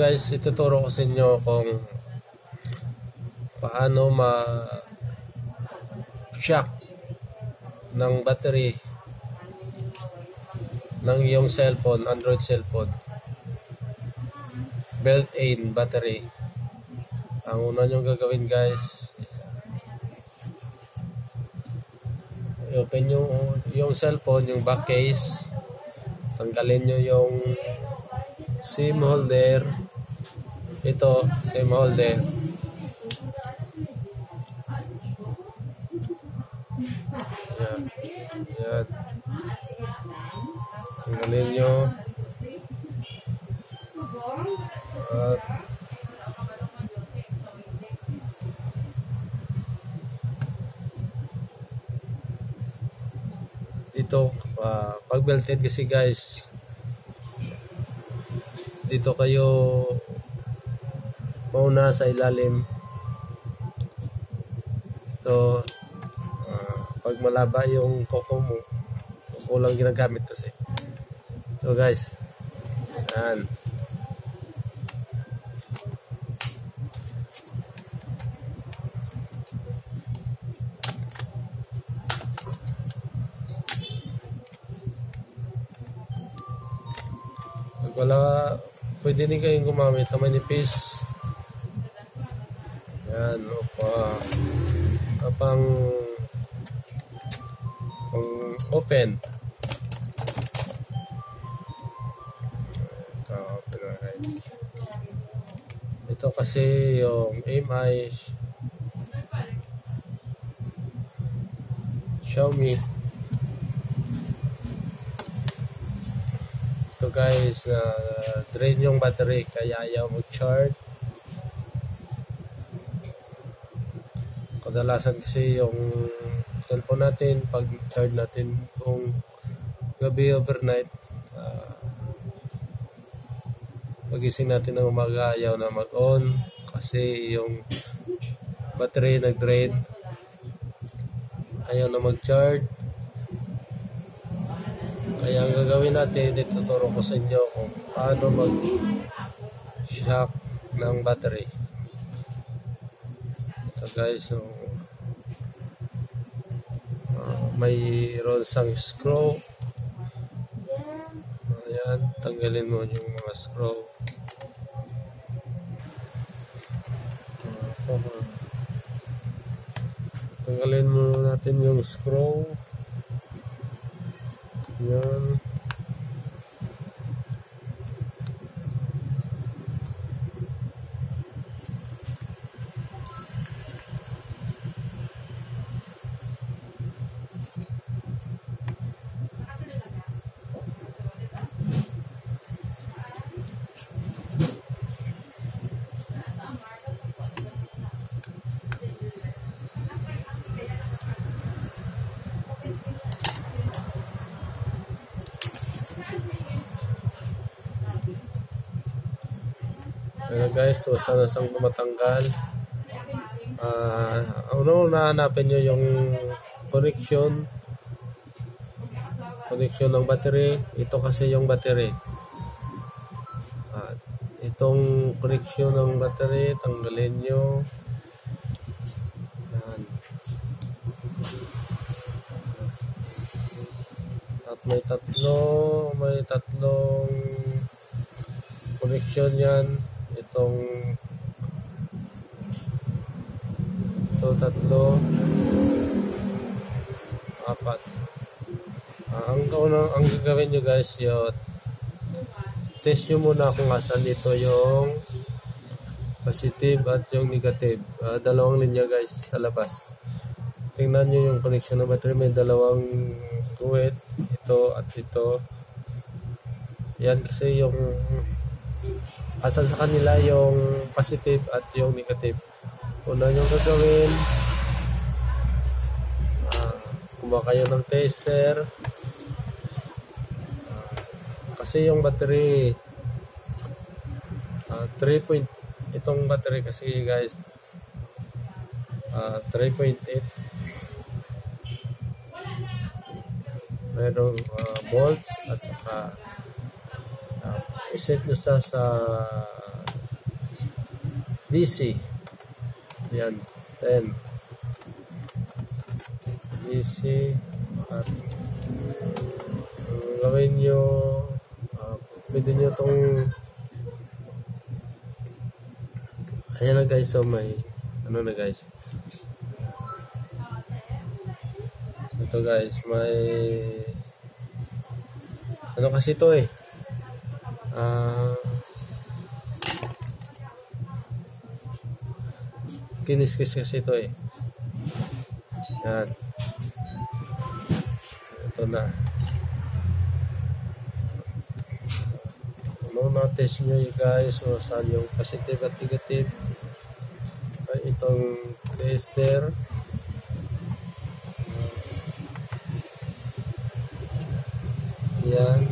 guys, ituturo ko sa inyo kung paano ma-shock ng battery ng iyong cellphone, Android cellphone. Built-in battery. Ang una nyo gagawin guys, open nyo yung cellphone, yung back case. Tanggalin nyo yung SIM holder. Ito, SIM holder. Yan. Yan. Tanggalin nyo. At dito, pag belted kasi guys, dito kayo mauna sa ilalim. So, pag malaba yung kuko mo, kuko lang ginagamit kasi. So guys, yan. Pag wala, pwede din kayong gumamit na manipis. Yan, kapang open. Ito kasi yung MI Xiaomi. Ito guys, drain yung battery kaya ayaw mag-charge. Kadalasan kasi yung cellphone natin, pag charge natin kung gabi overnight, pagising natin ng umaga ayaw na mag-on kasi yung battery nag-drain, ayaw na mag-charge. Kaya ang gagawin natin, ituturo ko sa inyo kung paano mag-shock ng battery. Ito guys, so, mayroon sang screw. Ayan, tanggalin mo yung mga screw. Tanggalin mo natin yung screw. Yan. Kaya guys, kung saan sang matanggal, ano na hanapin nyo yung connection ng battery. Ito kasi yung battery. Itong connection ng battery, tanggalin nyo. Yan. At may tatlong connection yan. Ito tatlo, apat. Ang gagawin nyo guys, yung test nyo muna kung asan dito yung positive at yung negative. Dalawang linya guys sa labas. Tingnan nyo yung connection ng battery, may dalawang guhit, ito at ito. Yan kasi yung asan sa kanila yung positive at yung negative. Una nyo gagawin, kumuha kayo ng tester. Kasi yung battery 3. Itong battery kasi guys 3.8. Mayroong volts at saka iset nyo sa DC. Yan, 10. DC. At gawin nyo, pwede nyo itong, ayan na guys, so may, ano na guys, ito guys, may, ano kasi ito eh, kiniskis kasi ito eh, yan, ito na. Na-test nyo guys o saan yung positive at negative. Ay, itong tester. Yan.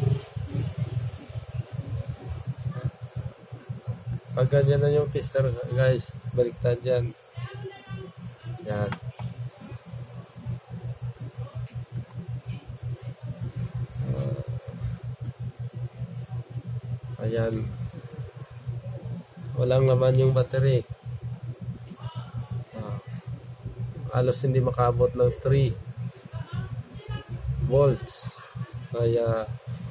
Pag ganyan na yung tester guys, baliktad yan. Yan. Ayan. Walang laman yung battery. Halos hindi makaabot ng 3 volts. Kaya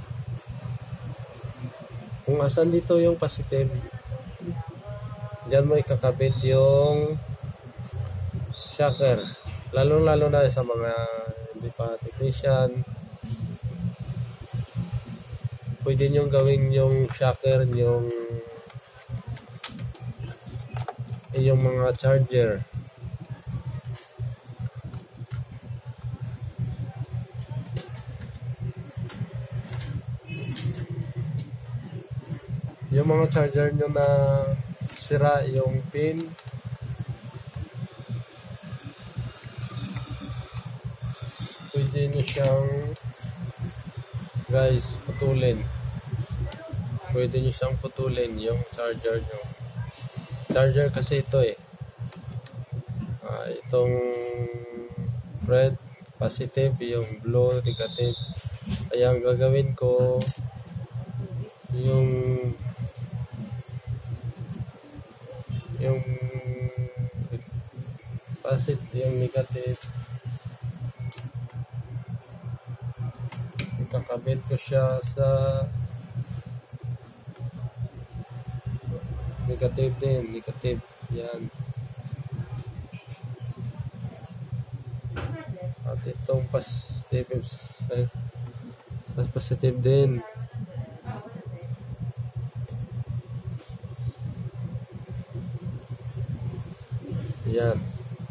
kung asan dito yung positive, dyan mo ikakabit yung shocker. Lalo na sa mga hindi pa technician, pwede nyo gawin yung shocker, yung mga charger. Yung mga charger nyo na sira yung pin, pwede nyo siyang guys putulin. Pwede nyo siyang putulin yung charger nyo. Charger kasi ito eh. Itong red positive, yung blue negative. Kaya ang gagawin ko, yung positive, yung negative, ikakabit ko siya sa negative din, negative. Yan. At itong positive din. Yan.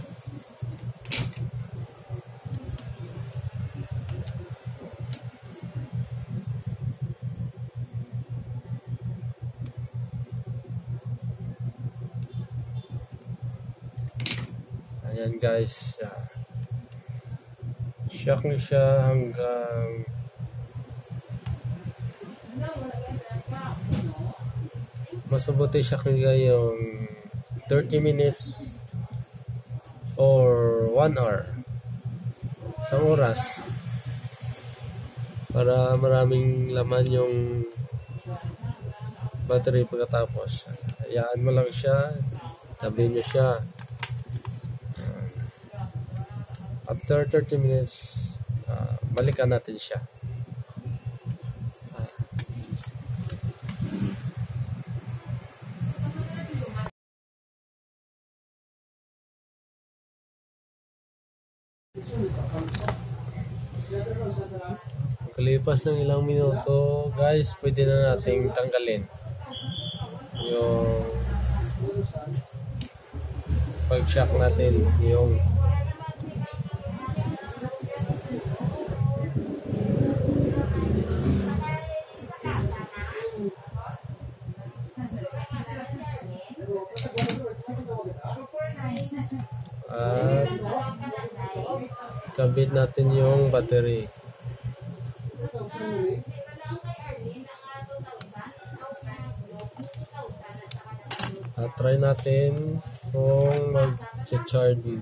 Ayan guys, shock nyo siya hanggang mas mabuti shock nyo yung 30 minutes or 1 hour, isang oras, para maraming laman yung battery. Pagkatapos hayaan mo lang siya, tabi nyo siya. After 30 minutes, balikan natin siya. Kalipas ng ilang minuto, guys, pwede na nating tanggalin yung pag-shock natin, yung at kabit natin yung battery. At try natin kung mag-charge.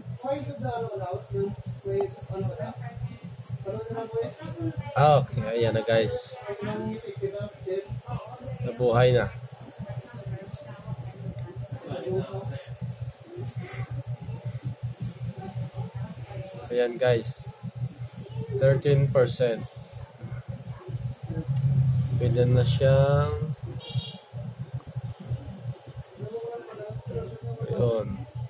Okay, ayan na guys, nabuhay na. Ayan guys, 13%. Pwede na siyang yun.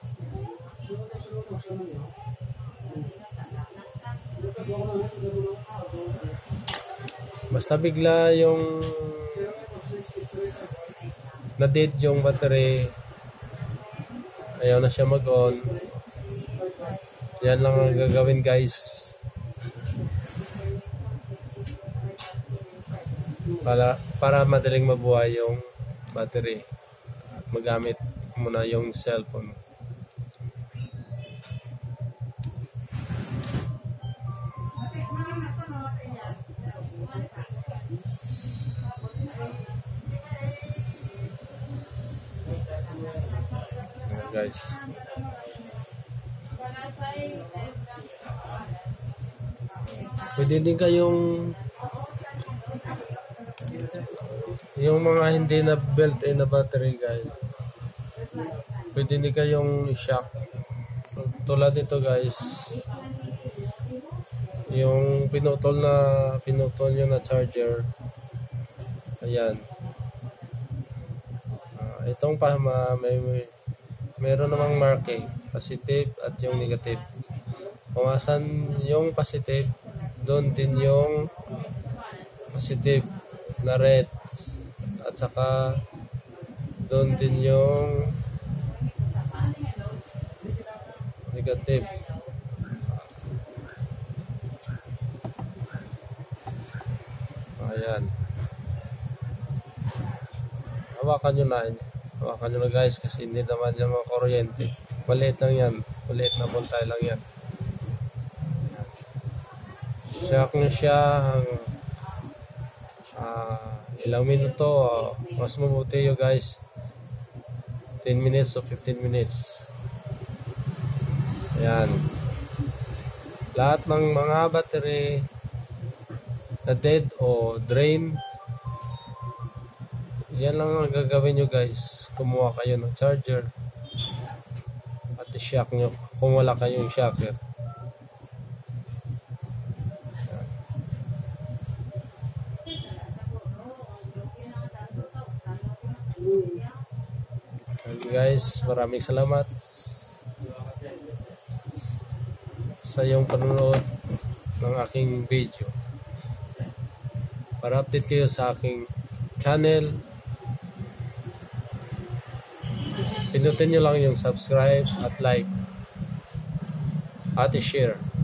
Basta bigla yung na-dead yung battery, ayaw na siya mag-on, yan lang ang gagawin guys para madaling mabuhay yung battery. Magamit muna yung cellphone. Guys, pwede din kayong yung mga hindi na built-in na battery guys, pwede din kayong shock tulad nito guys, yung pinutol nyo na charger. Ayan, itong meron namang marking positive at yung negative. Kung asan yung positive, doon din yung positive na red, at saka doon din yung negative. Ayan, hawakan nyo na guys, kasi hindi naman yan mga kuryente. Maliit lang yan, maliit na voltahe lang yan. Shock nyo siya ilang minuto, mas mabuti yun guys, 10 minutes o 15 minutes. Ayan, lahat ng mga battery na dead o drain, yan lang ang gagawin nyo guys. Kumuha kayo ng charger at i-shock nyo kung wala kayong shocker. And guys, maraming salamat sa iyong panonood ng aking video. Para update kayo sa aking channel, pinutin nyo lang yung subscribe at like at i-share.